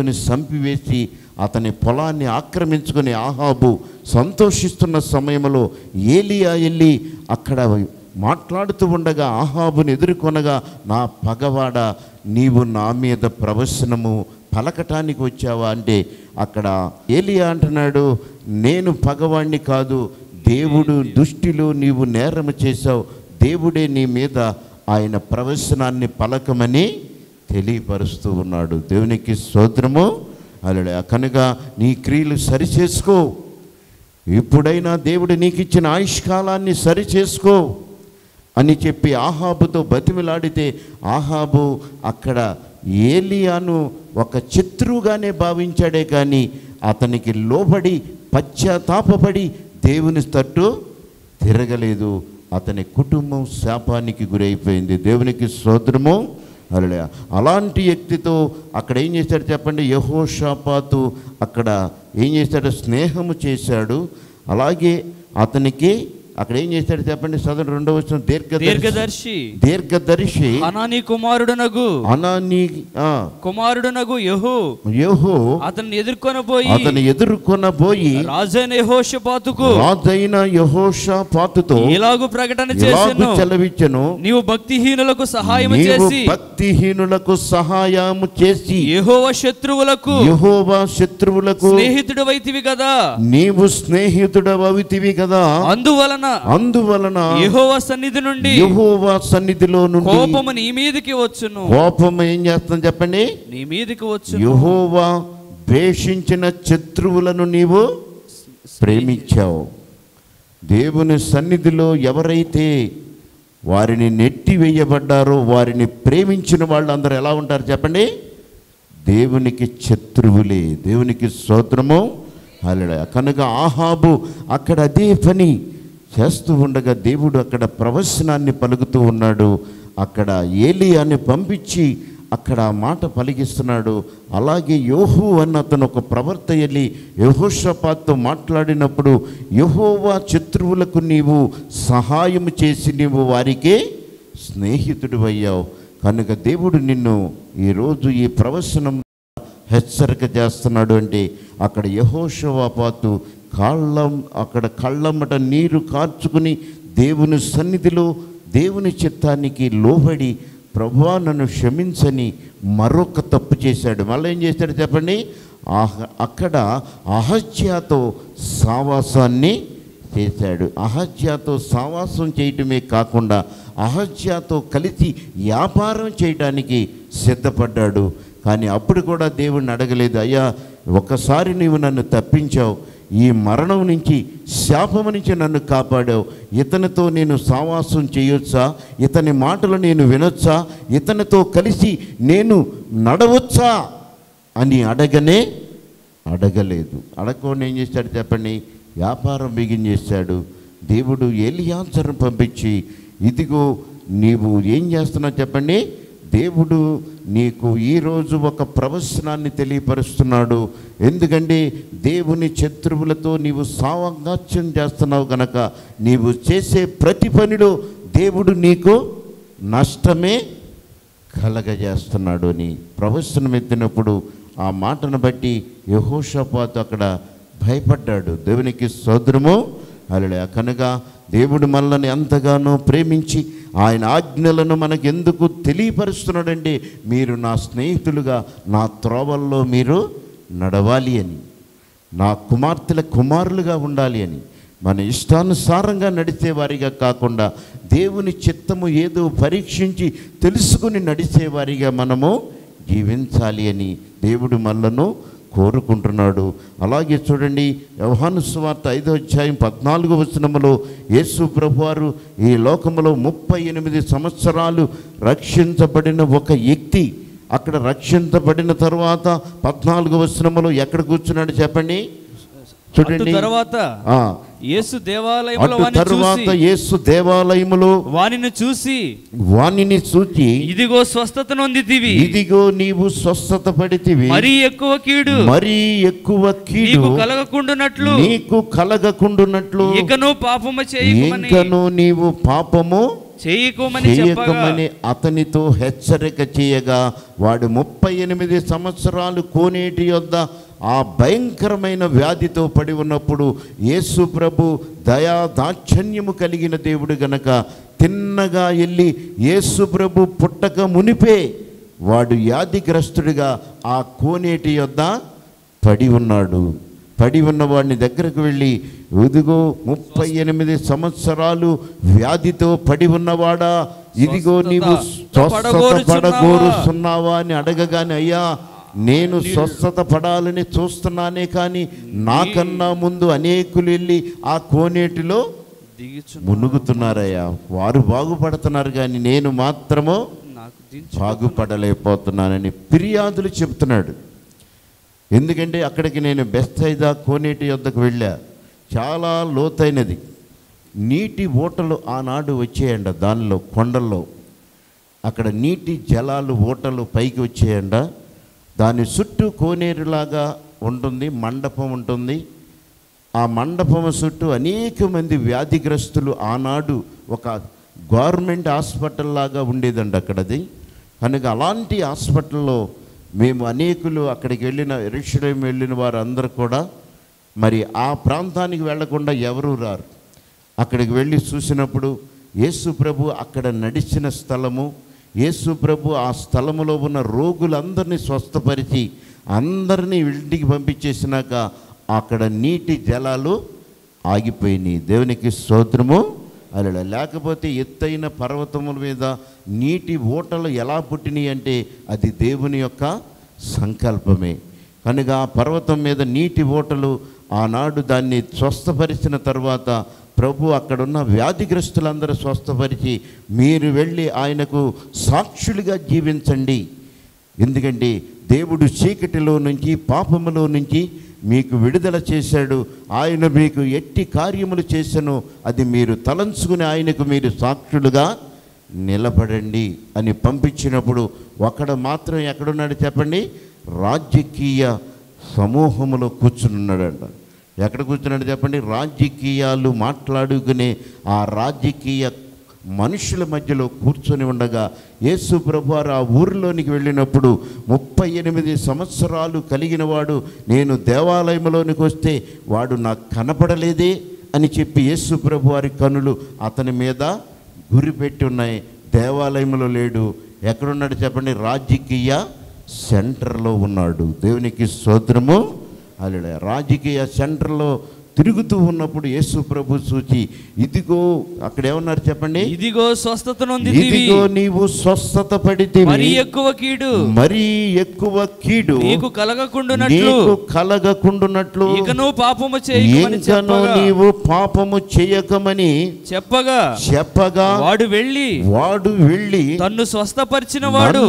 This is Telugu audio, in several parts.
రాజుని చంపివేసి అతని పొలాన్ని ఆక్రమించుకుని ఆహాబు సంతోషిస్తున్న సమయంలో ఏలియా వెళ్ళి అక్కడ మాట్లాడుతూ ఉండగా ఆహాబుని ఎదుర్కొనగా, నా పగవాడ, నీవు నా మీద ప్రవచనము పలకటానికి వచ్చావా అంటే అక్కడ ఏలియా అంటున్నాడు, నేను పగవాణ్ణి కాదు, దేవుడు దృష్టిలో నీవు నేరము చేశావు, దేవుడే నీ మీద ఆయన ప్రవచనాన్ని పలకమని తెలియపరుస్తూ ఉన్నాడు. దేవునికి స్తోత్రము. హల్లెలూయా. కనుక నీ క్రియలు సరిచేసుకో, ఇప్పుడైనా దేవుడు నీకు ఇచ్చిన ఆయుష్కాలాన్ని సరిచేసుకో అని చెప్పి ఆహాబుతో బతిమిలాడితే ఆహాబు అక్కడ ఏలియాను ఒక శత్రువుగానే భావించాడే కానీ అతనికి లోబడి పశ్చాత్తాపపడి దేవుని తట్టు తిరగలేదు. అతని కుటుంబం శాపానికి గురైపోయింది. దేవునికి స్తోత్రము. హల్లెలూయా. అలాంటి వ్యక్తితో అక్కడ ఏం చేశాడు చెప్పండి? యెహోషాపాతు అక్కడ ఏం చేశాడు? స్నేహము చేశాడు. అలాగే అతనికి అక్కడ ఏం చేశాడు చెప్పండి? చదవండి 2వ వచనం. దీర్ఘదర్శి హనానీ కుమారుడునగు యెహూ అతన్ని ఎదుర్కొనబోయి రాజైన యెహోషాపాతుతో ఇలాగు ప్రకటన చేసెను, నీవు భక్తిహీనులకు సహాయము చేసి యెహోవా శత్రువులకు స్నేహితుడవైతివి కదా, నీవు స్నేహితుడవైతివి కదా, అందువలన యెహోవా సన్నిధిలో నుండి కోపము నీ మీదకి వచ్చును. కోపము ఏం చేస్తుంది చెప్పండి? నీ మీదకి వచ్చును. యెహోవా ద్వేషించిన శత్రువులను నీవు ప్రేమించావు. దేవుని సన్నిధిలో ఎవరైతే వారిని నెట్టివేయబడ్డారో వారిని ప్రేమించిన వాళ్ళందరూ ఎలా ఉంటారు చెప్పండి? దేవునికి శత్రువులే. దేవునికి స్తోత్రము. హల్లెలూయా. కనుక ఆహాబు అక్కడ అదే పని చేస్తూ ఉండగా దేవుడు అక్కడ ప్రవచనాన్ని పలుకుతూ ఉన్నాడు. అక్కడ ఏలియాని పంపించి అక్కడ మాట పలికిస్తున్నాడు. అలాగే యోహు అన్న అతను ఒక ప్రవర్త వెళ్ళి యెహోషాపాతుతో మాట్లాడినప్పుడు, యెహోవా శత్రువులకు నీవు సహాయం చేసి నీవు వారికి స్నేహితుడు అయ్యావు. కనుక దేవుడు నిన్ను ఈరోజు ఈ ప్రవచనం హెచ్చరిక చేస్తున్నాడు. అంటే అక్కడ యెహోషాపాతు కళ్ళమ్మట నీరు కార్చుకుని దేవుని సన్నిధిలో దేవుని చిత్తానికి లోబడి, ప్రభువా నన్ను క్షమించని మరొక తప్పు చేశాడు. మళ్ళీ ఏం చేశాడు చెప్పండి? అక్కడ అహజ్యాతో సావాసాన్ని చేశాడు. అహజ్యాతో సావాసం చేయటమే కాకుండా అహజ్యాతో కలిసి వ్యాపారం చేయడానికి సిద్ధపడ్డాడు. కానీ అప్పుడు కూడా దేవుణ్ణి అడగలేదు, అయ్యా ఒకసారి నీవు నన్ను తప్పించావు, ఈ మరణం నుంచి శాపము నుంచి నన్ను కాపాడావు, ఇతనితో నేను సావాసం చేయొచ్చా, ఇతని మాటలు నేను వినొచ్చా, ఇతనితో కలిసి నేను నడవచ్చా అని అడగలేదు. అడగకుండా ఏం చేశాడు చెప్పండి? వ్యాపారం బిగించేశాడు. దేవుడు ఎలియాజరును పంపించి, ఇదిగో నీవు ఏం చేస్తున్నావు చెప్పండి? దేవుడు నీకు ఈరోజు ఒక ప్రవచనాన్ని తెలియపరుస్తున్నాడు. ఎందుకంటే దేవుని శత్రువులతో నీవు సావాంగాత్యం చేస్తున్నావు కనుక నీవు చేసే ప్రతి పనిలో దేవుడు నీకు నష్టమే కలగజేస్తున్నాడు అని ప్రవచనం ఎత్తినప్పుడు ఆ మాటను బట్టి యెహోషాపాతు అక్కడ భయపడ్డాడు. దేవునికి స్తోత్రము. హల్లెలూయా. కనుక దేవుడు మనల్ని ఎంతగానో ప్రేమించి ఆయన ఆజ్ఞలను మనకెందుకు తెలియపరుస్తున్నాడంటే, మీరు నా స్నేహితులుగా నా త్రోవల్లో మీరు నడవాలి అని, నా కుమార్తెల కుమారులుగా ఉండాలి అని, మన ఇష్టానుసారంగా నడిచేవారిగా కాకుండా దేవుని చిత్తము ఏదో పరీక్షించి తెలుసుకుని నడిచేవారిగా మనము జీవించాలి అని దేవుడు మనలను కోరుకుంటున్నాడు. అలాగే చూడండి, యోహాను సువార్త 5వ అధ్యాయం 14వ వచనములో యేసు ప్రభువారు ఈ లోకములో 38 సంవత్సరాలు రక్షించబడిన ఒక వ్యక్తి అక్కడ రక్షించబడిన తర్వాత 14వ వచనములో ఎక్కడ కూర్చున్నాడు చెప్పండి? చూడండి. తర్వాత యేసు దేవాలయములో వానిని చూచి ఇదిగో స్వస్థత నొందితివి, ఇదిగో నీవు స్వస్థత పడితివి, మరీ ఎక్కువ కీడు నీకు కలగకుండునట్లు ఇకను పాపము చేయకుమని, నీవు పాపము చేయకమని అతనితో హెచ్చరిక చేయగా వాడు 38 సంవత్సరాలు కోనేటి యొద్ద ఆ భయంకరమైన వ్యాధితో పడి ఉన్నప్పుడు యేసు ప్రభు దయా దాక్షణ్యము కలిగిన దేవుడు గనక తిన్నగా వెళ్ళి యేసు ప్రభు పుట్టక మునిపే వాడు వ్యాధిగ్రస్తుడిగా ఆ కోనేటి యొద్ద పడి ఉన్నాడు. పడి ఉన్నవాడిని దగ్గరకు వెళ్ళి, ఇదిగో 38 సంవత్సరాలు వ్యాధితో పడి ఉన్నవాడా, ఇదిగో నీవు స్వస్థత పడగోరుస్తున్నావా అని అడగగానే, అయ్యా నేను స్వస్థత పడాలని చూస్తున్నానే కానీ నాకన్నా ముందు అనేకులు వెళ్ళి ఆ కోనేటిలో మునుగుతున్నారయ్యా, వారు బాగుపడుతున్నారు కానీ నేను మాత్రము బాగుపడలేకపోతున్నానని ఫిర్యాదులు చెప్తున్నాడు. ఎందుకంటే అక్కడికి నేను బెత్సైదా కోనేటి యొద్దకు వెళ్ళా, చాలా లోతైనది, నీటి ఓటలు ఆనాడు వచ్చేయండ, దానిలో కొండల్లో అక్కడ నీటి జలాలు ఓటలు పైకి వచ్చేయండ. దాని చుట్టూ కోనేరులాగా ఉంటుంది, మండపం ఉంటుంది. ఆ మండపం చుట్టూ అనేక మంది వ్యాధిగ్రస్తులు, ఆనాడు ఒక గవర్నమెంట్ హాస్పిటల్ లాగా ఉండేదండి అక్కడది. కనుక అలాంటి హాస్పిటల్లో మేము అనేకులు అక్కడికి వెళ్ళిన, యెరూషలేము వెళ్ళిన వారు అందరూ కూడా మరి ఆ ప్రాంతానికి వెళ్లకుండా ఎవరూ రారు. అక్కడికి వెళ్ళి చూసినప్పుడు యేసు ప్రభు అక్కడ నడిచిన స్థలము, యేసు ప్రభు ఆ స్థలములో ఉన్న రోగులందరినీ స్వస్థపరిచి అందరినీ ఇంటికి పంపించేసినాక అక్కడ నీటి జలాలు ఆగిపోయినాయి. దేవునికి స్తోత్రము. అలా లేకపోతే ఎత్తైన పర్వతముల మీద నీటి ఓటలు ఎలా పుట్టినాయి అంటే అది దేవుని యొక్క సంకల్పమే. కనుక ఆ పర్వతం మీద నీటి ఓటలు ఆనాడు దాన్ని స్వస్థపరిచిన తర్వాత ప్రభు అక్కడున్న వ్యాధిగ్రస్తులందరూ స్వస్థపరిచి మీరు వెళ్ళి ఆయనకు సాక్షులుగా జీవించండి, ఎందుకంటే దేవుడు చీకటిలో నుంచి పాపములో నుంచి మీకు విడుదల చేశాడు, ఆయన మీకు ఎట్టి కార్యములు చేశానో అది మీరు తలంచుకుని ఆయనకు మీరు సాక్షులుగా నిలబడండి అని పంపించినప్పుడు ఒకడు మాత్రం ఎక్కడున్నాడు చెప్పండి, రాజకీయ సమూహములో కూర్చున్నాడంట. ఎక్కడ కూర్చున్నాడు చెప్పండి, రాజకీయాలు మాట్లాడుకునే ఆ రాజకీయ మనుషుల మధ్యలో కూర్చొని ఉండగా యేసు ప్రభువారు ఆ ఊరిలోనికి వెళ్ళినప్పుడు 38 సంవత్సరాలు కలిగిన వాడు, నేను దేవాలయంలోనికి వస్తే వాడు నాకు కనపడలేదే అని చెప్పి యేసు ప్రభువారి కనులు అతని మీద గురిపెట్టి ఉన్నాయి. దేవాలయంలో లేడు, ఎక్కడున్నాడు చెప్పండి, రాజకీయ సెంటర్లో ఉన్నాడు. దేవునికి స్తోత్రము. హల్లెలూయా. రాజకీయ సెంటర్లో తిరుగుతూ ఉన్నప్పుడు యేసు ప్రభు చూచి, ఇదిగో అక్కడ ఏమన్నారు చెప్పండి, ఇదిగో స్వస్థత నొందితివి, ఇదిగో నీవు స్వస్థత పడితివి, మరి ఎక్కువ కీడు నీకు కలగకుండునట్లు ఇకను నీవు పాపము చేయకమని చెప్పగా వాడు వెళ్ళి తన్ను స్వస్థపరిచిన వాడు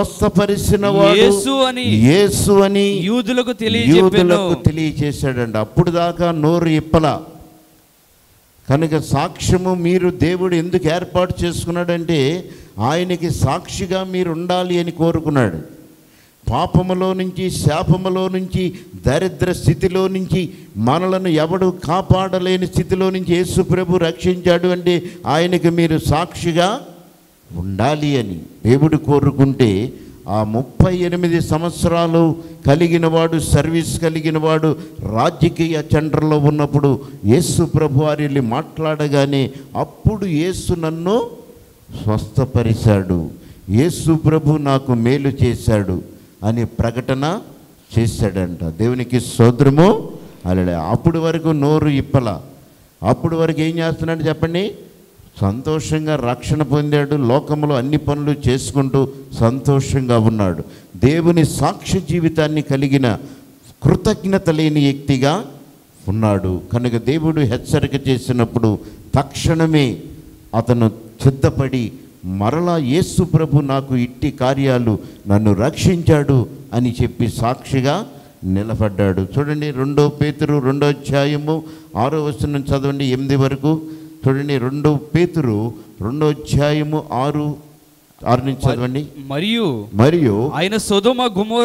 యేసు అని యూదులకు తెలియజేశాడండి. అప్పుడు దాకా నోరు ఇప్పల. కనుక సాక్ష్యము మీరు దేవుడు ఎందుకు ఏర్పాటు చేసుకున్నాడంటే ఆయనకి సాక్షిగా మీరు ఉండాలి అని కోరుకున్నాడు. పాపములో నుంచి, శాపములో నుంచి, దరిద్ర స్థితిలో నుంచి మనలను ఎవడు కాపాడలేని స్థితిలో నుంచి యేసు ప్రభు రక్షించాడు అంటే ఆయనకి మీరు సాక్షిగా ఉండాలి అని దేవుడు కోరుకుంటే ఆ 38 సంవత్సరాలు కలిగిన వాడు, సర్వీస్ కలిగిన వాడు రాజకీయ సెంటర్లో ఉన్నప్పుడు యేసు ప్రభు వారు వెళ్ళి మాట్లాడగానే అప్పుడు యేసు నన్ను స్వస్థపరిచాడు, యేసు ప్రభు నాకు మేలు చేశాడు అని ప్రకటన చేశాడంట. దేవునికి స్తోత్రము. అలా అప్పుడు వరకు నోరు ఇప్పల. అప్పుడు వరకు ఏం చేస్తున్నాడు చెప్పండి, సంతోషంగా రక్షణ పొందాడు, లోకంలో అన్ని పనులు చేసుకుంటూ సంతోషంగా ఉన్నాడు. దేవుని సాక్ష్య జీవితాన్ని కలిగిన కృతజ్ఞత లేని వ్యక్తిగా ఉన్నాడు. కనుక దేవుడు హెచ్చరిక చేసినప్పుడు తక్షణమే అతను సిద్ధపడి మరలా యేసు ప్రభు నాకు ఇట్టి కార్యాలు నన్ను రక్షించాడు అని చెప్పి సాక్షిగా నిలబడ్డాడు. చూడండి 2 పేతురు 2వ అధ్యాయము 6వ వచనం చదవండి 8 వరకు చూడండి. 2 పేతురు 2వ అధ్యాయము 6, 6 నుంచి చదవండి. మరియు ఆయన సొదొమ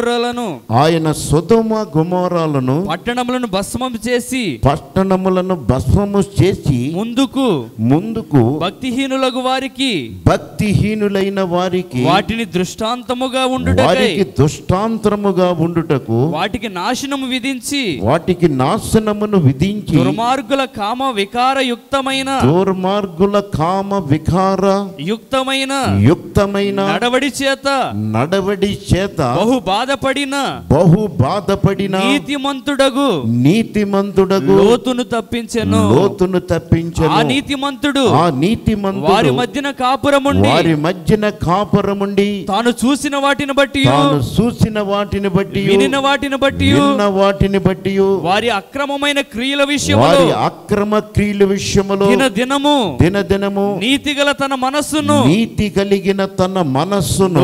గొమొర్రాలను పట్టణములను భస్మము చేసి ముందుకు భక్తిహీనులైన వారికి వాటిని దృష్టాంతముగా ఉండుటకు వాటికి నాశనమును విధించి దుర్మార్గుల కామ వికార యుక్తమైన నడవడి చేత బహు బాధపడిన నీతిమంతుడగు లోతును తప్పించెను. ఆ నీతిమంతుడు వారి మధ్యన కాపురముండి తాను చూసిన వాటిని బట్టి వినిన వాటిని బట్టి వారి అక్రమమైన క్రియల విషయములో దినదినము నీతి కలిగిన తన మనస్సును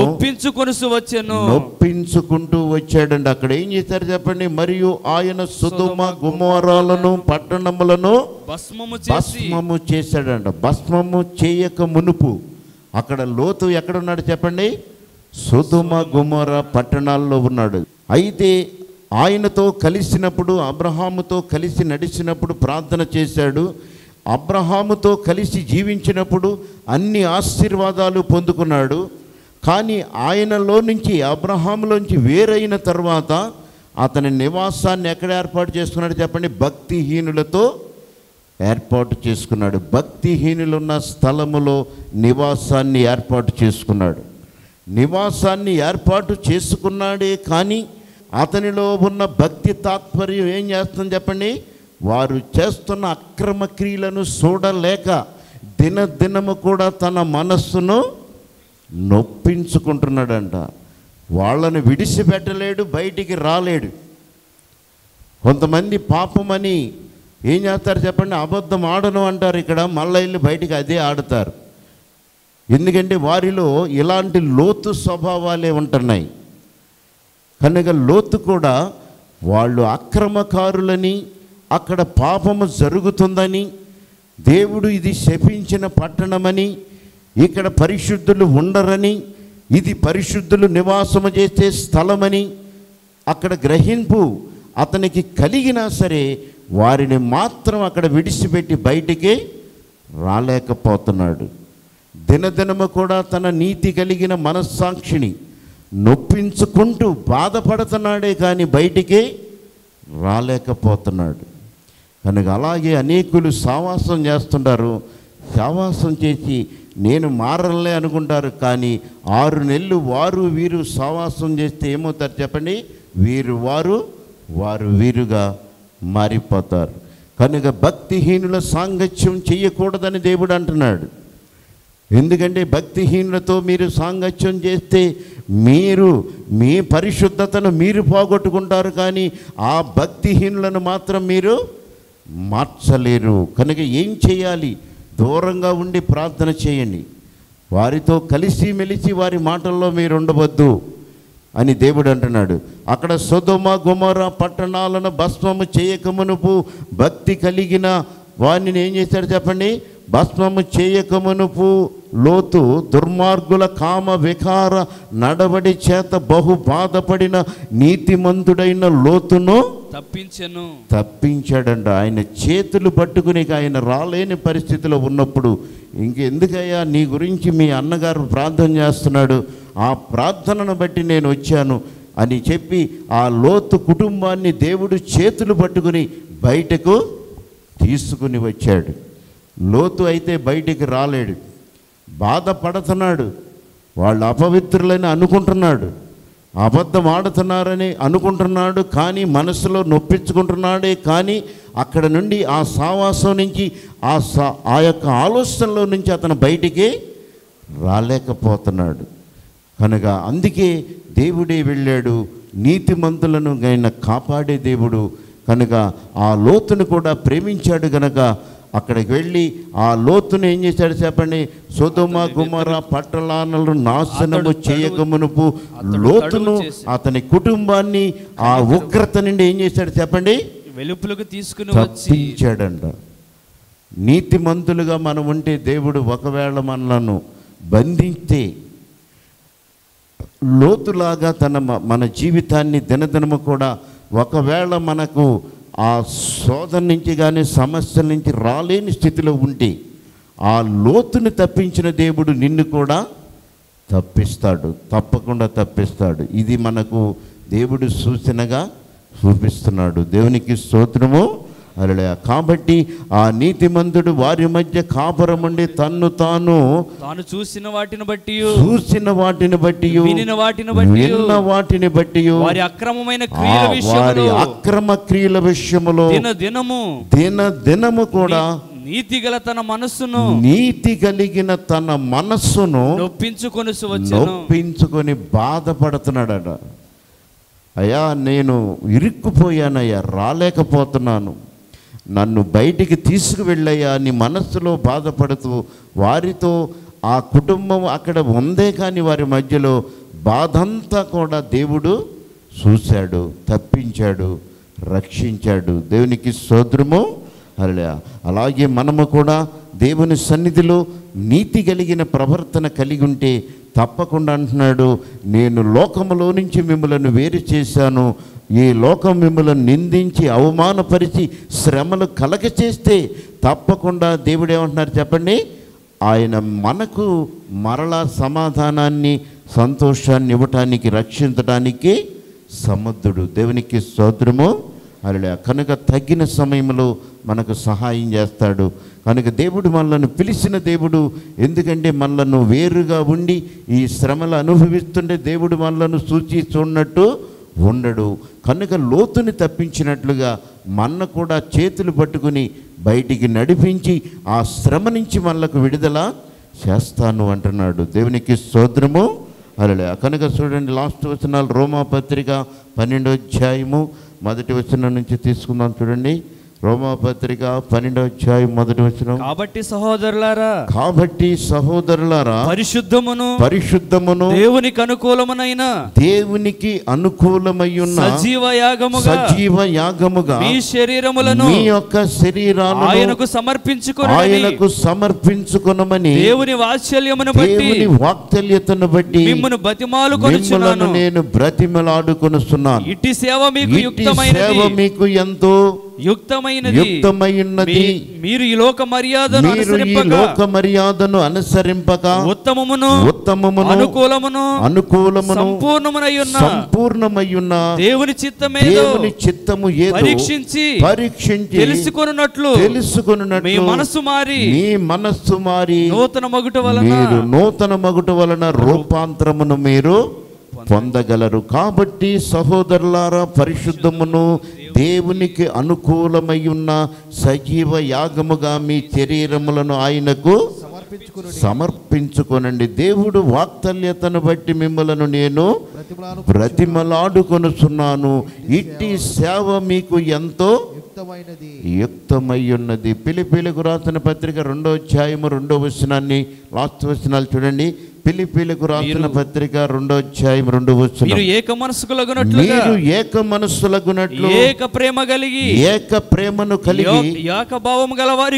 నొప్పించుకుంటూ వచ్చాడండి. అక్కడ ఏం చేశారు చెప్పండి? మరియు ఆయన సొదొమ గొమొర్రాలను పట్టణములను భస్మము చేశాడంట. భస్మము చేయక మునుపు అక్కడ లోతు ఎక్కడున్నాడు చెప్పండి? సొదొమ గొమొర్రా పట్టణాల్లో ఉన్నాడు. అయితే ఆయనతో కలిసినప్పుడు, అబ్రహాముతో కలిసి నడిచినప్పుడు ప్రార్థన చేశాడు. అబ్రహాముతో కలిసి జీవించినప్పుడు అన్ని ఆశీర్వాదాలు పొందుకున్నాడు. కానీ ఆయనలో నుంచి, అబ్రహాములోంచి వేరైన తర్వాత అతని నివాసాన్ని ఎక్కడ ఏర్పాటు చేసుకున్నాడు చెప్పండి? భక్తిహీనులతో ఏర్పాటు చేసుకున్నాడు. భక్తిహీనులున్న స్థలములో నివాసాన్ని ఏర్పాటు చేసుకున్నాడు. నివాసాన్ని ఏర్పాటు చేసుకున్నాడే కానీ అతనిలో ఉన్న భక్తి తాత్పర్యం ఏం చేస్తుంది చెప్పండి? వారు చేస్తున్న అక్రమ క్రియలను చూడలేక దినదినము కూడా తన మనస్సును నొప్పించుకుంటున్నాడంట. వాళ్ళని విడిచిపెట్టలేడు, బయటికి రాలేడు. కొంతమంది పాపమని ఏం చేస్తారు చెప్పండి? అబద్ధం ఆడను అంటారు, ఇక్కడ మళ్ళీ వెళ్ళి బయటికి అదే ఆడతారు. ఎందుకంటే వారిలో ఇలాంటి లోతు స్వభావాలే ఉంటున్నాయి. కనుక లోతు కూడా వాళ్ళు అక్రమకారులని, అక్కడ పాపము జరుగుతుందని, దేవుడు ఇది శపించిన పట్టణమని, ఇక్కడ పరిశుద్ధులు ఉండరని, ఇది పరిశుద్ధులు నివాసము చేసే స్థలమని అక్కడ గ్రహింపు అతనికి కలిగినా సరే వారిని మాత్రం అక్కడ విడిచిపెట్టి బయటికి రాలేకపోతున్నాడు. దినదినము కూడా తన నీతి కలిగిన మనస్సాక్షిని నొప్పించుకుంటూ బాధపడుతున్నాడే కానీ బయటికి రాలేకపోతున్నాడు. కనుక అలాగే అనేకులు సావాసం చేస్తుంటారు. సావాసం చేసి నేను మారలే అనుకుంటారు. కానీ 6 నెలలు వారు వీరు సావాసం చేస్తే ఏమవుతారు చెప్పండి? వారు వీరుగా మారిపోతారు. కనుక భక్తిహీనుల సాంగత్యం చెయ్యకూడదని దేవుడు అంటున్నాడు. ఎందుకంటే భక్తిహీనులతో మీరు సాంగత్యం చేస్తే మీరు మీ పరిశుద్ధతను మీరు పోగొట్టుకుంటారు, కానీ ఆ భక్తిహీనులను మాత్రం మీరు మార్చలేరు. కనుక ఏం చేయాలి? దూరంగా ఉండి ప్రార్థన చేయండి. వారితో కలిసి మెలిసి వారి మాటల్లో మీరు ఉండవద్దు అని దేవుడు అంటున్నాడు. అక్కడ సొదొమ గొమొర్రా పట్టణాలను భస్మము చేయకమునుపు భక్తి కలిగిన వారిని ఏం చేశాడు చెప్పండి? భస్మము చేయకమునుపు లోతు దుర్మార్గుల కామ వికార నడవడి చేత బహు బాధపడిన నీతిమంతుడైన లోతును తప్పించాడంట. ఆయన చేతులు పట్టుకుని ఆయన రాలేని పరిస్థితిలో ఉన్నప్పుడు ఇంకెందుకయ్యా నీ గురించి మీ అన్నగారు ప్రార్థన చేస్తున్నాడు, ఆ ప్రార్థనను బట్టి నేను వచ్చాను అని చెప్పి ఆ లోతు కుటుంబాన్ని దేవుడు చేతులు పట్టుకుని బయటకు తీసుకుని వచ్చాడు. లోతు అయితే బయటికి రాలేడు, బాధపడుతున్నాడు. వాళ్ళు అపవిత్రులని అనుకుంటున్నాడు, అబద్ధం ఆడుతున్నారని అనుకుంటున్నాడు, కానీ మనసులో నొప్పించుకుంటున్నాడే కానీ అక్కడ నుండి ఆ సావాసం నుంచి ఆ యొక్క ఆలోచనలో నుంచి అతను బయటికి రాలేకపోతున్నాడు. కనుక అందుకే దేవుడే వెళ్ళాడు, నీతిమంతులను ఆయన కాపాడే దేవుడు. కనుక ఆ లోతును కూడా ప్రేమించాడు. కనుక అక్కడికి వెళ్ళి ఆ లోతును ఏం చేశాడు చెప్పండి? సొదొమ గొమొర్రా పట్టణాలను నాశనము చేయకమునుపు లోతును అతని కుటుంబాన్ని ఆ ఉగ్రత నుండి ఏం చేశాడు చెప్పండి? వెలుపులకు తీసుకుని తప్పించాడంట. నీతిమంతులుగా మనం ఉంటే దేవుడు ఒకవేళ మనలను బంధిస్తే లోతులాగా మన జీవితాన్ని దినదినము కూడా ఒకవేళ మనకు ఆ శోధన నుంచి కానీ సమస్యల నుంచి రాలేని స్థితిలో ఉంటే ఆ లోతుని తప్పించిన దేవుడు నిన్ను కూడా తప్పిస్తాడు, తప్పకుండా తప్పిస్తాడు. ఇది మనకు దేవుడు సూచనగా చూపిస్తున్నాడు. దేవునికి స్తోత్రము. హల్లెలూయా. కాబట్టి ఆ నీతిమంతుడు వారి మధ్య కాపురముండి తాను చూసిన వాటిని బట్టి విన్న వాటిని బట్టి వారి అక్రమమైన అక్రమ క్రియల విషయములో దినదినము కూడా నీతి కలిగిన తన మనస్సును నొప్పించుకొని బాధపడుతున్నాడట. అయ్యా, నేను ఇరుక్కుపోయానయ్యా, రాలేకపోతున్నాను, నన్ను బయటికి తీసుకువెళ్ళయ్యా నీ మనస్సులో బాధపడుతూ వారితో ఆ కుటుంబం అక్కడ ఉందే కానీ వారి మధ్యలో బాధంతా కూడా దేవుడు చూశాడు, తప్పించాడు, రక్షించాడు. దేవునికి స్తోత్రము. హల్లెలూయా. అలాగే మనము కూడా దేవుని సన్నిధిలో నీతి కలిగిన ప్రవర్తన కలిగి ఉంటే తప్పకుండా అంటున్నాడు, నేను లోకములో నుంచి మిమ్మల్ని వేరు చేశాను, ఈ లోకం మిమ్మల్ని నిందించి అవమానపరిచి శ్రమలు కలగచేస్తే తప్పకుండా దేవుడు ఏమంటున్నారు చెప్పండి, ఆయన మనకు మరలా సమాధానాన్ని సంతోషాన్ని ఇవ్వటానికి రక్షించడానికి సమర్థుడు. దేవునికి స్తోత్రము. హల్లెలూయా. కనుక తగిన సమయంలో మనకు సహాయం చేస్తాడు. కనుక దేవుడు మనలను పిలిచిన దేవుడు. ఎందుకంటే మనలను వేరుగా ఉండి ఈ శ్రమలు అనుభవిస్తుంటే దేవుడు మనలను చూచి చూడనట్టు ఉండడు. కనుక లోతుని తప్పించినట్లుగా మన కూడా చేతులు పట్టుకుని బయటికి నడిపించి ఆ శ్రమ నుంచి మనకు విడుదల చేస్తాను అంటున్నాడు. దేవునికి స్తోత్రము. హల్లెలూయా. కనుక చూడండి, లాస్ట్ వచనాలు రోమాపత్రిక 12వ అధ్యాయము 1వ వచనం నుంచి తీసుకుందాం. చూడండి, రోమాపత్రిక 12వ అధ్యాయం 1వ వచనం. కాబట్టి సహోదరులారా పరిశుద్ధమును దేవునికి అనుకూలమైన సజీవ యాగముగా మీ శరీరములను మీ యొక్క శరీరాలను ఆయనకు సమర్పించుకొనమని దేవుని వాత్సల్యతను బట్టి మిమ్మల్ని నేను బ్రతిమలాడుకొనుచున్నాను. ఇట్టి సేవ మీకు ఎంతో యుక్తమైనది. మీరు ఈ లోక మర్యాదను అనుసరింపక ఉత్తమమును అనుకూలమును సంపూర్ణమయ్యున్న దేవుని చిత్తము ఏదో పరీక్షించి తెలుసుకొనున్నట్లు మీ మనస్సు మారి నూతన మగుట వలన రూపాంతరమును మీరు పొందగలరు. కాబట్టి సహోదరులారా, పరిశుద్ధమును దేవునికి అనుకూలమై ఉన్న సజీవ యాగముగా మీ శరీరములను ఆయనకు సమర్పించుకొనండి. దేవుడు వాత్సల్యతను బట్టి మిమ్మలను నేను బ్రతిమలాడుకొనుచున్నాను. ఇట్టి సేవ మీకు ఎంతో యుక్తమై ఉన్నది. ఫిలిప్పీయులకు రాసిన పత్రిక 2వ అధ్యాయము 2వ వచనాన్ని, లాస్ట్ వచనాలు చూడండి. ఫిలిప్పీయులకు రాసిన పత్రిక 2వ అధ్యాయం 2వ వచనం. మీరు ఏక మనస్సులగునట్లు ఏక ప్రేమను కలిగి ఏకభావము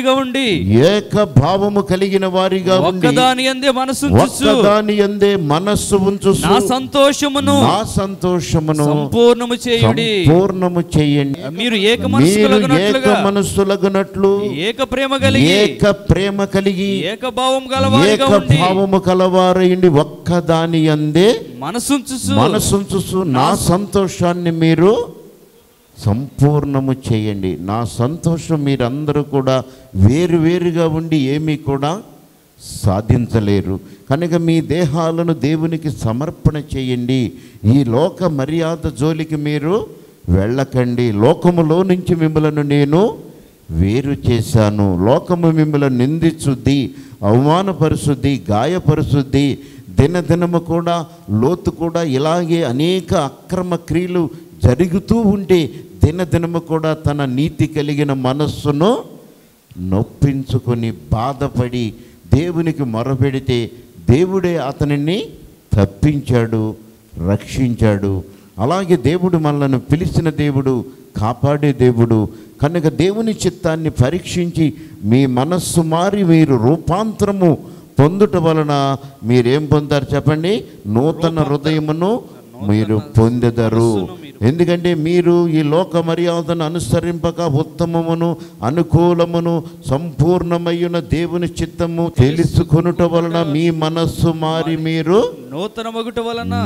కలిగిన వారిగా ఉండి ఒక్కదాని యందే మనస్సు ఉంచు నా సంతోషమును సంపూర్ణము చేయండి. మీరు ఏక మనస్సులగునట్లు ఏక ప్రేమ కలిగి ఏకభావము కలవారైండి ఒక్కదాని యందే మనసుంచు నా సంతోషాన్ని మీరు సంపూర్ణము చేయండి. నా సంతోషం మీరందరూ కూడా వేరువేరుగా ఉండి ఏమీ కూడా సాధించలేరు. కనుక మీ దేహాలను దేవునికి సమర్పణ చేయండి. ఈ లోక మర్యాద జోలికి మీరు వెళ్ళకండి. లోకములో నుంచి మిమ్మలను నేను వేరు చేశాను. లోకము మిమ్మల్ని నిందించుద్ది, అవమానపరుచుద్ది, గాయపరుచుద్ది. దినదినము కూడా లోతు కూడా ఇలాగే అనేక అక్రమ క్రియలు జరుగుతూ ఉంటే దినదినము కూడా తన నీతి కలిగిన మనస్సును నొప్పించుకొని బాధపడి దేవునికి మొరపెడితే దేవుడే అతనిని తప్పించాడు, రక్షించాడు. అలాగే దేవుడు మనల్ని పిలిచిన దేవుడు, కాపాడే దేవుడు. కనుక దేవుని చిత్తాన్ని పరీక్షించి మీ మనస్సు మారి మీరు రూపాంతరము పొందుట వలన మీరేం పొందారు చెప్పండి? నూతన హృదయమును మీరు పొందెదరు. ఎందుకంటే మీరు ఈ లోక మర్యాదను అనుసరింపక ఉత్తమమును అనుకూలమును సంపూర్ణమయ్యున దేవుని చిత్తము తెలుసుకొనుట వలన మీ మనస్సు మారి మీరు నూతన మగుట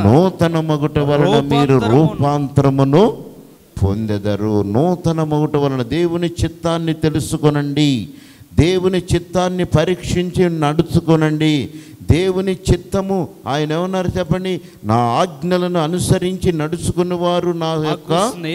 వలన మీరు రూపాంతరమును పొందెదరు. నూతన మగుట వలన దేవుని చిత్తాన్ని తెలుసుకొనండి, దేవుని చిత్తాన్ని పరీక్షించి నడుచుకొనండి. దేవుని చిత్తము ఆయన ఏమన్నారు చెప్పండి? నా ఆజ్ఞలను అనుసరించి నడుచుకునేవారు నా యొక్క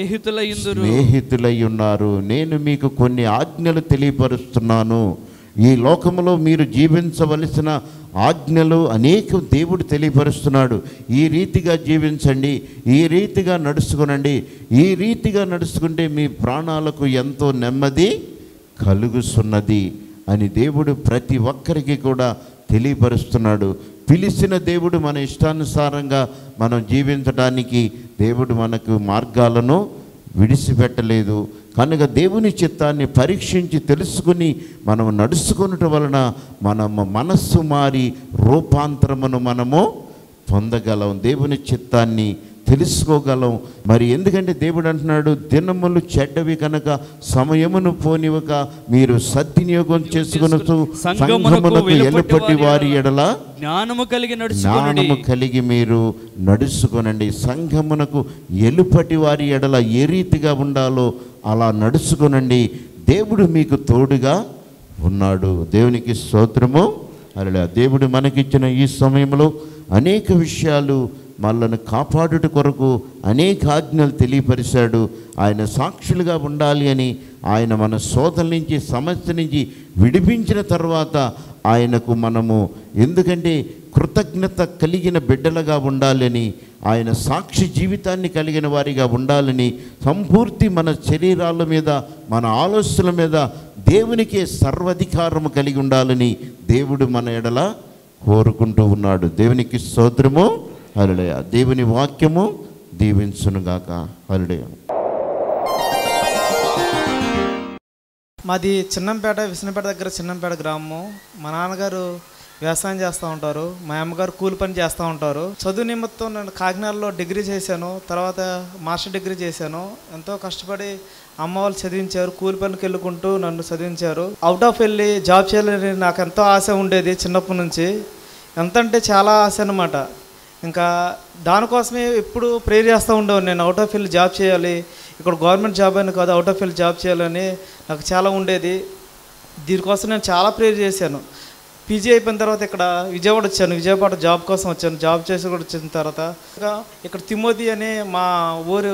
స్నేహితులై ఉన్నారు. నేను మీకు కొన్ని ఆజ్ఞలు తెలియపరుస్తున్నాను. ఈ లోకములో మీరు జీవించవలసిన ఆజ్ఞలు అనేక దేవుడు తెలియపరుస్తున్నాడు. ఈ రీతిగా జీవించండి, ఈ రీతిగా నడుచుకునండి, ఈ రీతిగా నడుచుకుంటే మీ ప్రాణాలకు ఎంతో నెమ్మది కలుగుతున్నది అని దేవుడు ప్రతి ఒక్కరికి కూడా తెలియపరుస్తున్నాడు. పిలిచిన దేవుడు మన ఇష్టానుసారంగా మనం జీవించడానికి దేవుడు మనకు మార్గాలను విడిచిపెట్టలేదు. కనుక దేవుని చిత్తాన్ని పరీక్షించి తెలుసుకుని మనం నడుచుకునటం వలన మన మనస్సు మారి రూపాంతరమును మనము పొందగలం, దేవుని చిత్తాన్ని తెలుసుకోగలం. మరి ఎందుకంటే దేవుడు అంటున్నాడు, దినములు చెడ్డవి కనుక సమయమును పోనివక మీరు సద్వినియోగం చేసుకొనుచు సంఘమునకు ఎలుపటి వారి ఎడల జ్ఞానము కలిగి మీరు నడుచుకొనండి. సంఘమునకు ఎలుపటి వారి ఎడల ఏ రీతిగా ఉండాలో అలా నడుచుకొనండి. దేవుడు మీకు తోడుగా ఉన్నాడు. దేవునికి స్తోత్రము. అలా దేవుడు మనకిచ్చిన ఈ సమయంలో అనేక విషయాలు మనల్ని కాపాడుట కొరకు అనేక ఆజ్ఞలు తెలియపరిచాడు. ఆయన సాక్షులుగా ఉండాలి అని, ఆయన మన శోధన నుంచి సమస్య నుంచి విడిపించిన తర్వాత ఆయనకు మనము ఎందుకంటే కృతజ్ఞత కలిగిన బిడ్డలుగా ఉండాలని, ఆయన సాక్షి జీవితాన్ని కలిగిన వారిగా ఉండాలని, సంపూర్తి మన శరీరాల మీద మన ఆలోచనల మీద దేవునికే సర్వాధికారము కలిగి ఉండాలని దేవుడు మన ఎడల కోరుకుంటూ ఉన్నాడు. దేవునికి స్తోత్రము. హల్లెలూయా. దేవుని వాక్యము దీవించునుగాక. హల్లెలూయా. మాది చిన్నంపేట, విష్ణుపేట దగ్గర చిన్నంపేట గ్రామము. మా నాన్నగారు వ్యవసాయం చేస్తూ ఉంటారు, మా అమ్మగారు కూలి పని చేస్తూ ఉంటారు. చదువు నిమిత్తం నేను కాకినాడలో డిగ్రీ చేశాను, తర్వాత మాస్టర్ డిగ్రీ చేశాను. ఎంతో కష్టపడి అమ్మ వాళ్ళు చదివించారు, కూలి పనికి వెళ్ళుకుంటూ నన్ను చదివించారు. అవుట్ ఆఫ్ వెళ్ళి జాబ్ చేయాలని నాకు ఎంతో ఆశ ఉండేది చిన్నప్పటి నుంచి. ఎంత అంటే చాలా ఆశ అన్నమాట. ఇంకా దానికోసమే ఎప్పుడు ప్రేర్ చేస్తూ ఉండేవాడు. నేను అవుట్ ఆఫ్ ఫీల్డ్ జాబ్ చేయాలి, ఇక్కడ గవర్నమెంట్ జాబ్ అని కాదు, అవుట్ ఆఫ్ ఫీల్డ్ జాబ్ చేయాలని నాకు చాలా ఉండేది. దీనికోసం నేను చాలా ప్రేర్ చేశాను. పీజీ అయిపోయిన తర్వాత ఇక్కడ విజయవాడ వచ్చాను, విజయవాడ జాబ్ కోసం వచ్చాను. జాబ్ చేసి కూడా వచ్చిన తర్వాత ఇక్కడ తిమోతి అని మా ఊరు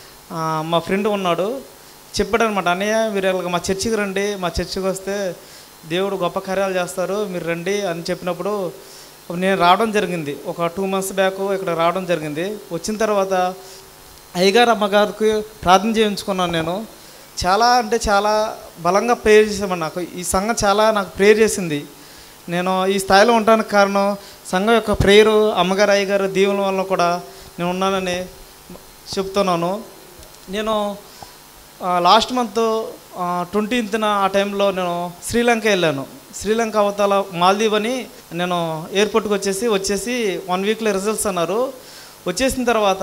మా ఫ్రెండ్ ఉన్నాడు, చెప్పాడు అనమాట, అన్నయ్య మీరు మా చర్చికి రండి, మా చర్చికి వస్తే దేవుడు గొప్ప కార్యాలు చేస్తారు, మీరు రండి అని చెప్పినప్పుడు నేను రావడం జరిగింది. ఒక 2 months బ్యాక్ ఇక్కడ రావడం జరిగింది. వచ్చిన తర్వాత అయ్యగారు అమ్మగారికి ప్రార్థన చేయించుకున్నాను. నేను చాలా అంటే చాలా బలంగా ప్రేయర్ చేసామని, నాకు ఈ సంఘం చాలా నాకు ప్రేయర్ చేసింది. నేను ఈ స్థాయిలో ఉండడానికి కారణం సంఘం యొక్క ప్రేయరు, అమ్మగారు అయ్యగారు దీవెన వల్ల కూడా నేను ఉన్నానని చెప్తున్నాను. నేను లాస్ట్ మంత్ 20th ఆ టైంలో నేను శ్రీలంక వెళ్ళాను. శ్రీలంక అవతల మాల్దీవ్ అని నేను ఎయిర్పోర్ట్కి వచ్చేసి 1 weekలో రిజల్ట్స్ అన్నారు. వచ్చేసిన తర్వాత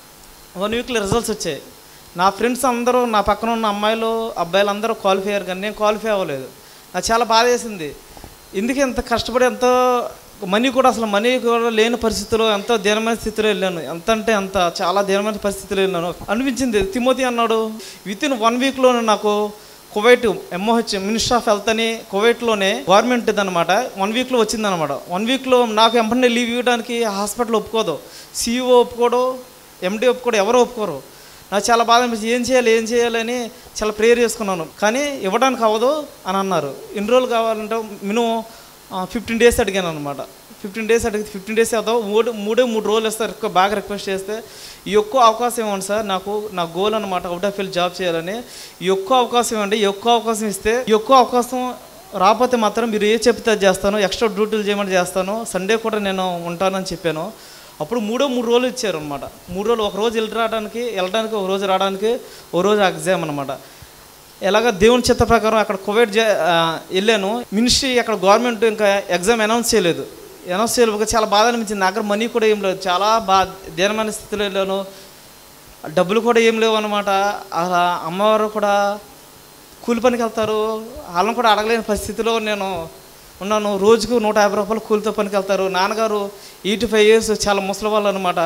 1 weekలో రిజల్ట్స్ వచ్చాయి. నా ఫ్రెండ్స్ అందరూ, నా పక్కన ఉన్న అమ్మాయిలు అబ్బాయిలు అందరూ క్వాలిఫై అయ్యారు, కానీ నేను క్వాలిఫై అవ్వలేదు. నాకు చాలా బాధ వేసింది. ఎందుకు ఎంత కష్టపడి ఎంతో మనీ కూడా లేని పరిస్థితిలో ఎంతో దీనమైన స్థితిలో వెళ్ళాను. ఎంత అంటే అంత చాలా దీనమైన పరిస్థితిలో వెళ్ళాను అనిపించింది. తిమోతి అన్నాడు, వితిన్ 1 weekలోనే నాకు Kuwait MOH minister of health అని కువైట్లోనే గవర్నమెంట్ అనమాట 1 weekలో వచ్చిందనమాట. 1 weekలో నాకు ఎంపనే లీవ్ ఇవ్వడానికి హాస్పిటల్ ఒప్పుకోదు, CEO ఒప్పుకోడు, MD ఒప్పుకోడు, ఎవరో ఒప్పుకోరు. నాకు చాలా బాధ అనిపించింది. ఏం చేయాలి అని చాలా ప్రేయర్ చేసుకున్నాను, కానీ ఇవ్వడానికి అవ్వదు అని అన్నారు. ఎన్ని రోజులు కావాలంటే మినిమం 15 days అడిగాను అనమాట. 15 days అడిగితే 15 days అవుతావు, 3 రోజులు ఇస్తారు. బాగా రిక్వెస్ట్ చేస్తే ఈ ఒక్క అవకాశం ఇవ్వండి సార్, నా గోల్ అనమాట అవుట్ ఆఫ్ ఫీల్డ్ జాబ్ చేయాలని. ఈ ఒక్క అవకాశం ఇవ్వండి, ఈ ఒక్క అవకాశం ఇస్తే, ఈ ఒక్క అవకాశం రాకపోతే మాత్రం మీరు ఏ చెప్తే అది చేస్తాను, ఎక్స్ట్రా డ్యూటీలు చేయమని చేస్తాను, సండే కూడా నేను ఉంటానని చెప్పాను. అప్పుడు 3 రోజులు ఇచ్చారు అనమాట. 3 రోజులు, ఒక రోజు వెళ్ళడానికి ఒక రోజు రావడానికి, ఒక రోజు ఎగ్జామ్ అనమాట. ఎలాగ దేవుని చిత్త ప్రకారం అక్కడ కువైట్ వెళ్ళాను. మినిస్ట్రీ అక్కడ గవర్నమెంట్ ఇంకా ఎగ్జామ్ అనౌన్స్ చేయలేక చాలా బాధ అనిపించింది. నా దగ్గర మనీ కూడా ఏం లేదు, చాలా దీనమైన స్థితిలో వెళ్ళాను, డబ్బులు కూడా ఏం లేవు అనమాట. అలా అమ్మవారు కూడా కూలి పనికి వెళ్తారు, వాళ్ళని కూడా అడగలేని పరిస్థితిలో నేను ఉన్నాను. రోజుకు 150 రూపాయలు కూలితో పనికి వెళ్తారు. నాన్నగారు 85 years, చాలా ముసలి వాళ్ళు అనమాట.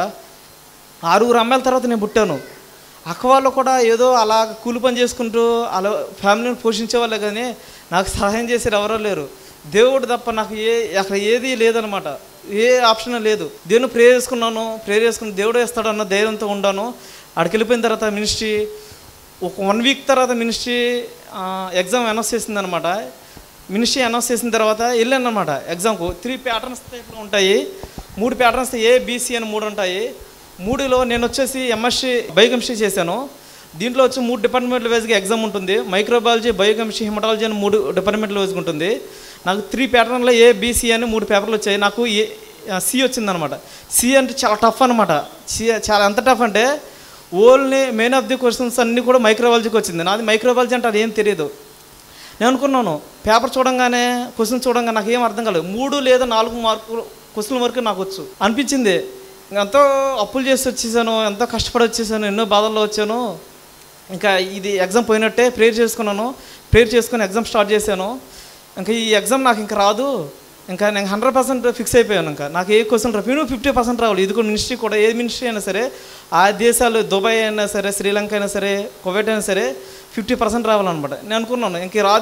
6 అమ్మాయిల తర్వాత నేను పుట్టాను. అక్క వాళ్ళు కూడా ఏదో అలా కూలి పని చేసుకుంటూ అలా ఫ్యామిలీని పోషించే వాళ్ళే, కానీ నాకు సహాయం చేసేది ఎవరో లేరు. దేవుడు తప్ప నాకు అక్కడ ఏది లేదనమాట, ఏ ఆప్షన్ లేదు. దేవుని ప్రేయర్ చేసుకుని దేవుడే ఇస్తాడన్న ధైర్యంతో ఉన్నాను. అక్కడికి వెళ్ళిపోయిన తర్వాత మినిస్ట్రీ ఒక 1 week తర్వాత మినిస్ట్రీ ఎగ్జామ్ అనౌన్స్ చేసిందనమాట. మినిస్ట్రీ అనౌన్స్ చేసిన తర్వాత వెళ్ళాను అనమాట ఎగ్జామ్కు. 3 ప్యాటర్న్స్ టైప్లో ఉంటాయి, 3 ప్యాటర్న్స్ ABC అని 3 ఉంటాయి. 3లో నేను వచ్చేసి ఎంఎస్సీ బయోకెమిస్ట్రీ చేశాను. దీంట్లో వచ్చి 3 డిపార్ట్మెంట్ల వైజ్గా ఎగ్జామ్ ఉంటుంది. మైక్రోబయాలజీ, బయోకెమిస్ట్రీ, హిమటాలజీ అని 3 డిపార్ట్మెంట్ల వైజ్గా ఉంటుంది. నాకు 3 ప్యాటర్న్లో ABC అని 3 పేపర్లు వచ్చాయి. నాకు C వచ్చిందనమాట. C అంటే చాలా టఫ్ అనమాట. చాలా ఎంత టఫ్ అంటే only main of the questions అన్నీ కూడా మైక్రోబయాలజీకి వచ్చింది. నాది మైక్రోబయాలజీ అంటే అది ఏం తెలియదు. నేను అనుకున్నాను పేపర్ చూడంగానే క్వశ్చన్ చూడంగానే నాకు ఏం అర్థం కాలేదు. 3 లేదా 4 మార్కులు క్వశ్చన్ వరకు నాకు వచ్చు అనిపించింది. ఎంతో అప్పులు చేసి వచ్చేసాను, ఎంతో కష్టపడి వచ్చేసాను, ఎన్నో బాధల్లో వచ్చాను. ఇంకా ఇది ఎగ్జామ్ పోయినట్టే ప్రేయర్ చేసుకుని ఎగ్జామ్ స్టార్ట్ చేశాను. ఇంకా ఈ ఎగ్జామ్ నాకు ఇంకా రాదు, ఇంకా నేను 100% ఫిక్స్ అయిపోయాను. ఇంకా నాకు ఏ క్వశ్చన్ రావు, 50% రావాలి. ఇది కూడా మినిస్ట్రీ కూడా, ఏ మినిస్ట్రీ అయినా సరే, ఆ దేశాలు దుబాయ్ అయినా సరే, శ్రీలంక అయినా సరే, కువైట్ అయినా సరే 50% రావాలన్నమాట. నేను అనుకున్నాను ఇంక రాదు,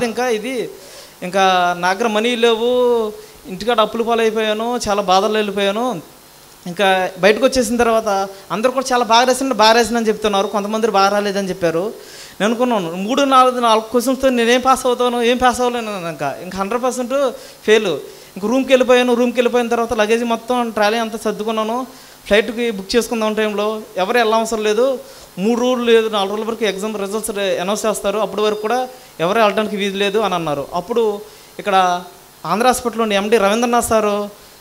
ఇంకా నా దగ్గర మనీ లేవు, ఇంటికాడ అప్పులు పాలైపోయాను, చాలా బాధల్లో వెళ్ళిపోయాను. ఇంకా బయటకు వచ్చేసిన తర్వాత అందరూ కూడా చాలా బాగా రాసిందని చెప్తున్నారు, కొంతమంది బాగా రాలేదని చెప్పారు. నేను అనుకున్నాను 3-4 క్వశ్చన్స్తో నేనేం పాస్ అవుతాను, ఏం పాస్ అవ్వలేను. ఇంకా 100% ఫెయిల్. ఇంక రూమ్కి వెళ్ళిపోయిన తర్వాత లగేజ్ మొత్తం ట్రాలీ అంతా సర్దుకున్నాను. ఫ్లైట్కి బుక్ చేసుకుందాం టైంలో ఎవరు వెళ్ళ అవసరం లేదు, 3 రోజులు లేదు 4 రోజుల వరకు ఎగ్జామ్ రిజల్ట్స్ అనౌన్స్ చేస్తారు, అప్పటి వరకు కూడా ఎవరు వెళ్ళడానికి వీలు లేదు అని అన్నారు. అప్పుడు ఇక్కడ ఆంధ్ర హాస్పిటల్లోని MD రవీంద్రనాథ్ సారు,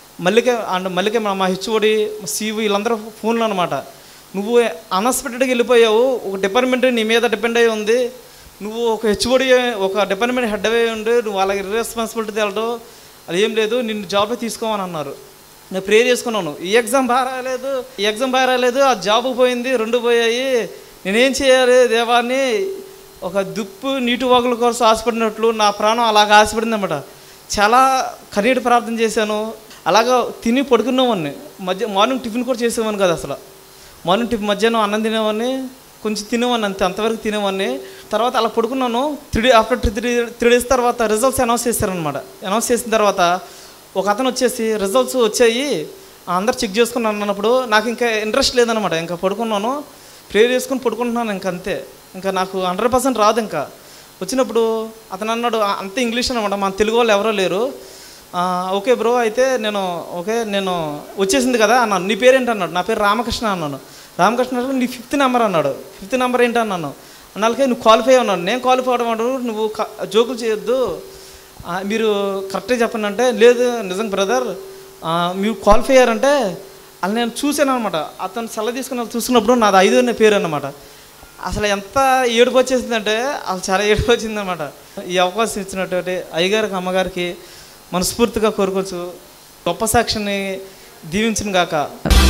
మల్లికే మా హెచ్ఓడి, CV వీళ్ళందరూ ఫోన్లు అనమాట. నువ్వు అన్ఎక్స్పెక్టెడ్గా వెళ్ళిపోయావు, ఒక డిపార్ట్మెంట్ నీ మీద డిపెండ్ అయ్యి ఉంది, నువ్వు ఒక హెచ్ఓడి ఒక డిపార్ట్మెంట్ హెడ్ అయ్యి ఉండి నువ్వు వాళ్ళకి రెస్పాన్సిబిలిటీ తేలడం అది ఏం లేదు, నిన్ను జాబ్లో తీసుకోమని అన్నారు. నేను ప్రేయర్ చేసుకున్నాను. ఈ ఎగ్జామ్ బాగా రాలేదు, ఆ జాబ్ పోయింది, 2 పోయాయి, నేనేం చేయాలి దేవాన్ని, ఒక దుప్పు నీటి వాగుల కోసం ఆశపడినట్లు నా ప్రాణం అలాగ ఆశపడింది అన్నమాట. చాలా కన్నీటి ప్రార్థన చేశాను. అలాగా తిని పడుకునేవాడిని. మార్నింగ్ టిఫిన్ కూడా చేసేవాడిని కదా అసలు. మార్నింగ్ టిఫిన్, మధ్యాహ్నం అన్నం తినేవాడిని, కొంచెం తినేవాడిని, అంతవరకు తినేవాడిని. తర్వాత అలా పడుకున్నాను. ఆఫ్టర్ 3 days తర్వాత రిజల్ట్స్ అనౌన్స్ చేశారనమాట. అనౌన్స్ చేసిన తర్వాత ఒక అతను వచ్చేసి రిజల్ట్స్ వచ్చాయి అందరు చెక్ చేసుకున్నాను అన్నప్పుడు నాకు ఇంకా ఇంట్రెస్ట్ లేదనమాట. ఇంకా పడుకున్నాను, ప్రేయర్ చేసుకుని పడుకుంటున్నాను. ఇంకా అంతే, ఇంకా నాకు 100% రాదు. ఇంకా వచ్చినప్పుడు అతను అన్నాడు, అంతే ఇంగ్లీష్ అనమాట, మన తెలుగు వాళ్ళు ఎవరో లేరు. ఓకే బ్రో, అయితే నేను వచ్చేసింది కదా అన్నాను. నీ పేరేంటి అన్నాడు. నా పేరు రామకృష్ణ అన్నాను. రామకృష్ణ నీ 5th నెంబర్ అన్నాడు. 5th నెంబర్ ఏంటి అన్నాను. అన్నాళ్ళకే నువ్వు క్వాలిఫై అన్నాడు. నేను క్వాలిఫై అవడం అన్నాడు. నువ్వు జోకులు చేయొద్దు, మీరు కరెక్ట్గా చెప్పండి అంటే, లేదు నిజంగా బ్రదర్ మీరు క్వాలిఫై అయ్యారంటే అది నేను చూశాను అనమాట. అతను సెలవు తీసుకుని చూసుకున్నప్పుడు నాది 5వ పేరు అన్నమాట. అసలు ఎంత ఏడుపు వచ్చేసిందంటే అసలు చాలా ఏడుపు వచ్చిందనమాట. ఈ అవకాశం ఇచ్చినటువంటి అయ్యగారికి అమ్మగారికి మనస్ఫూర్తిగా కోరుకోవచ్చు. గొప్ప సాక్షిని దీవించిన గాక.